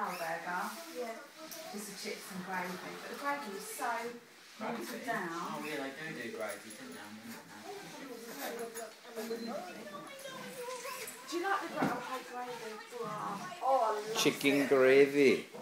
power burger. Yeah. Just the chips and gravy. But the gravy was so watered down. Oh yeah, they do gravy, don't they? Do you like the gravy? Oh, I love Chicken it. gravy.